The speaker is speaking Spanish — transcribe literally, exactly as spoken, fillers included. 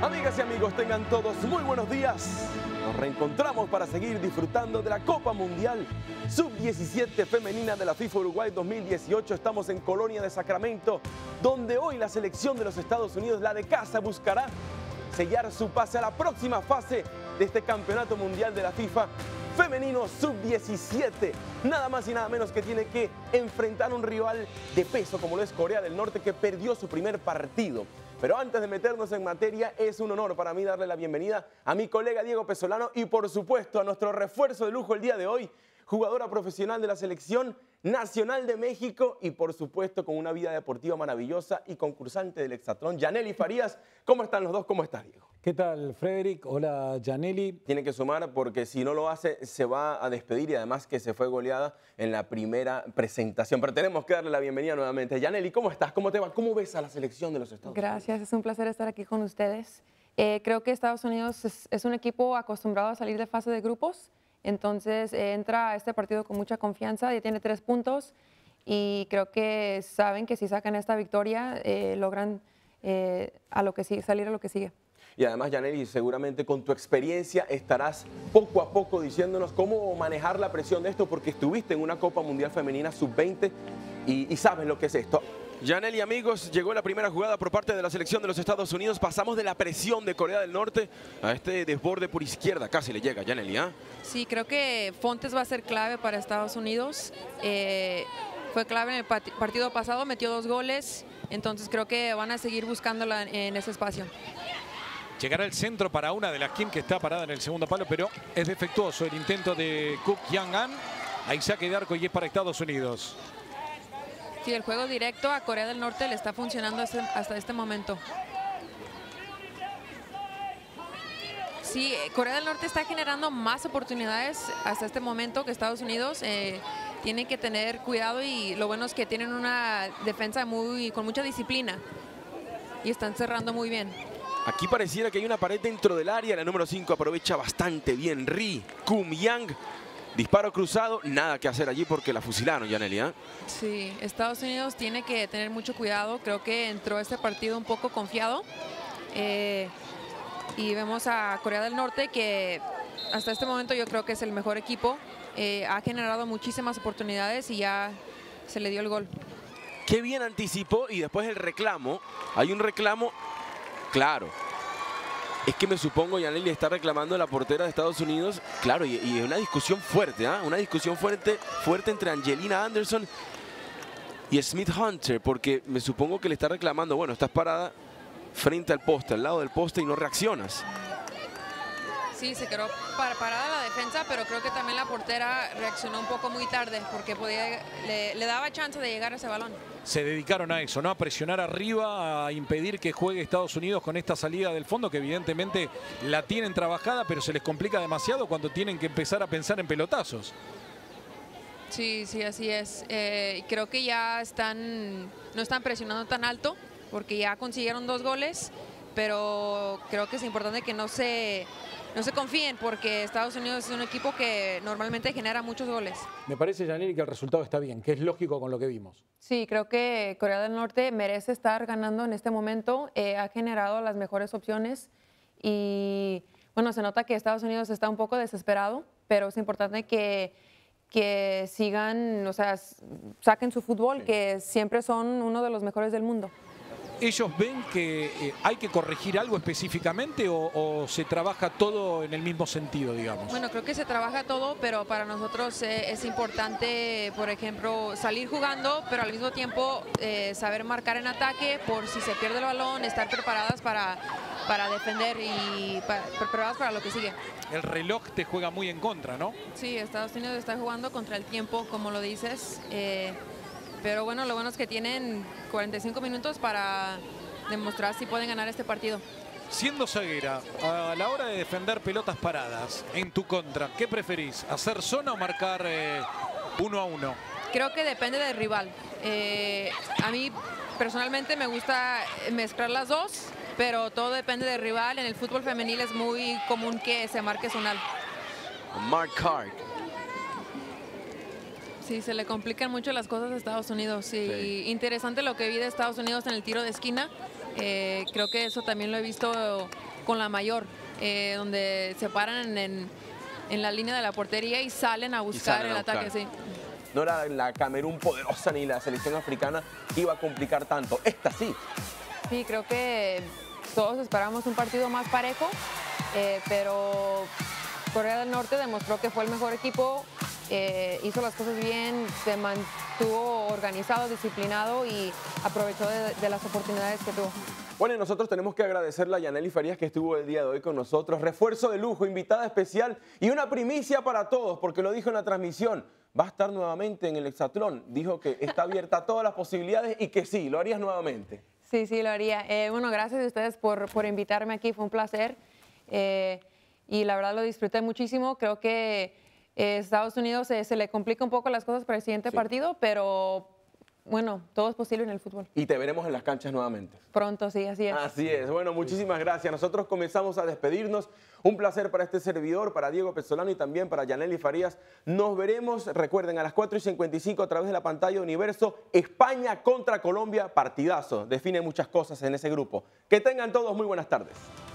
Amigas y amigos, tengan todos muy buenos días. Nos reencontramos para seguir disfrutando de la Copa Mundial sub diecisiete femenina de la FIFA Uruguay dos mil dieciocho. Estamos en Colonia de Sacramento, donde hoy la selección de los Estados Unidos, la de casa, buscará sellar su pase a la próxima fase de este campeonato mundial de la FIFA femenino sub diecisiete. Nada más y nada menos que tiene que enfrentar a un rival de peso como lo es Corea del Norte, que perdió su primer partido. Pero antes de meternos en materia, es un honor para mí darle la bienvenida a mi colega Diego Pesolano y por supuesto a nuestro refuerzo de lujo el día de hoy, jugadora profesional de la Selección Nacional de México y por supuesto con una vida deportiva maravillosa y concursante del hexatlón, Yanely Farías. ¿Cómo están los dos? ¿Cómo estás, Diego? ¿Qué tal, Frederick? Hola, Yanely. Tiene que sumar porque si no lo hace se va a despedir y además que se fue goleada en la primera presentación. Pero tenemos que darle la bienvenida nuevamente. Yanely, ¿cómo estás? ¿Cómo te va? ¿Cómo ves a la selección de los Estados Unidos? Gracias, es un placer estar aquí con ustedes. Eh, creo que Estados Unidos es, es un equipo acostumbrado a salir de fase de grupos. Entonces eh, entra a este partido con mucha confianza, ya tiene tres puntos y creo que saben que si sacan esta victoria eh, logran eh, a lo que sigue, salir a lo que sigue. Y además, Yanely, seguramente con tu experiencia estarás poco a poco diciéndonos cómo manejar la presión de esto, porque estuviste en una Copa Mundial Femenina sub veinte y, y sabes lo que es esto. Yanely, amigos, llegó la primera jugada por parte de la selección de los Estados Unidos. Pasamos de la presión de Corea del Norte a este desborde por izquierda. Casi le llega, Yanely, ¿ah? ¿eh? Sí, creo que Fontes va a ser clave para Estados Unidos. Eh, fue clave en el partido pasado, metió dos goles. Entonces creo que van a seguir buscándola en ese espacio. Llegará el centro para una de las Kim, que está parada en el segundo palo, pero es defectuoso el intento de Kook Yang-an. Ahí saque de arco y es para Estados Unidos. Sí, el juego directo a Corea del Norte le está funcionando hasta este momento. Sí, Corea del Norte está generando más oportunidades hasta este momento que Estados Unidos. Eh, tienen que tener cuidado y lo bueno es que tienen una defensa muy, con mucha disciplina y están cerrando muy bien. Aquí pareciera que hay una pared dentro del área. La número cinco aprovecha bastante bien. Ri Kum-yang. Disparo cruzado, nada que hacer allí porque la fusilaron, Yanely, ¿eh? Sí, Estados Unidos tiene que tener mucho cuidado. Creo que entró a este partido un poco confiado. Eh, y vemos a Corea del Norte que hasta este momento yo creo que es el mejor equipo. Eh, ha generado muchísimas oportunidades y ya se le dio el gol. Qué bien anticipó y después el reclamo. Hay un reclamo, claro. Es que me supongo, Yanely está reclamando la portera de Estados Unidos. Claro, y, y una discusión fuerte, ¿eh? Una discusión fuerte, fuerte entre Angelina Anderson y Smith Hunter, porque me supongo que le está reclamando, bueno, estás parada frente al poste, al lado del poste y no reaccionas. Sí, se quedó parada la defensa, pero creo que también la portera reaccionó un poco muy tarde porque podía, le, le daba chance de llegar a ese balón. Se dedicaron a eso, ¿no? A presionar arriba, a impedir que juegue Estados Unidos con esta salida del fondo, que evidentemente la tienen trabajada, pero se les complica demasiado cuando tienen que empezar a pensar en pelotazos. Sí, sí, así es. Eh, creo que ya están, no están presionando tan alto porque ya consiguieron dos goles, pero creo que es importante que no se... No se confíen porque Estados Unidos es un equipo que normalmente genera muchos goles. Me parece, Yanely, que el resultado está bien, que es lógico con lo que vimos. Sí, creo que Corea del Norte merece estar ganando en este momento. Eh, ha generado las mejores opciones y bueno, se nota que Estados Unidos está un poco desesperado, pero es importante que, que sigan, o sea, saquen su fútbol, sí, que siempre son uno de los mejores del mundo. ¿Ellos ven que eh, hay que corregir algo específicamente o, o se trabaja todo en el mismo sentido, digamos? Bueno, creo que se trabaja todo, pero para nosotros eh, es importante, por ejemplo, salir jugando, pero al mismo tiempo eh, saber marcar en ataque por si se pierde el balón, estar preparadas para, para defender y para, preparadas para lo que sigue. El reloj te juega muy en contra, ¿no? Sí, Estados Unidos está jugando contra el tiempo, como lo dices. Eh, Pero bueno, lo bueno es que tienen cuarenta y cinco minutos para demostrar si pueden ganar este partido. Siendo zaguera, a la hora de defender pelotas paradas en tu contra, ¿qué preferís? ¿Hacer zona o marcar eh, uno a uno? Creo que depende del rival. Eh, a mí personalmente me gusta mezclar las dos, pero todo depende del rival. En el fútbol femenil es muy común que se marque zonal. Mark Card. Sí, se le complican mucho las cosas a Estados Unidos. Y sí, interesante lo que vi de Estados Unidos en el tiro de esquina. Eh, creo que eso también lo he visto con la mayor, eh, donde se paran en, en la línea de la portería y salen a buscar salen el a buscar. ataque. Sí. No era la Camerún poderosa ni la selección africana que iba a complicar tanto. Esta sí. Sí, creo que todos esperábamos un partido más parejo, eh, pero Corea del Norte demostró que fue el mejor equipo, eh, hizo las cosas bien, se mantuvo organizado, disciplinado y aprovechó de, de las oportunidades que tuvo. Bueno, y nosotros tenemos que agradecerle a Yanely Farías que estuvo el día de hoy con nosotros. Refuerzo de lujo, invitada especial y una primicia para todos, porque lo dijo en la transmisión. Va a estar nuevamente en el hexatlón. Dijo que está abierta a todas las posibilidades y que sí, lo harías nuevamente. Sí, sí, lo haría. Eh, bueno, gracias a ustedes por, por invitarme aquí, fue un placer. Eh, y la verdad lo disfruté muchísimo. Creo que eh, Estados Unidos eh, se le complica un poco las cosas para el siguiente Sí. partido, pero bueno, todo es posible en el fútbol. Y te veremos en las canchas nuevamente. Pronto, sí, así es. Así es. Bueno, muchísimas gracias. Nosotros comenzamos a despedirnos. Un placer para este servidor, para Diego Pezzolano y también para Yanely Farías. Nos veremos, recuerden, a las cuatro y cincuenta y cinco a través de la pantalla de Universo. España contra Colombia, partidazo. Define muchas cosas en ese grupo. Que tengan todos muy buenas tardes.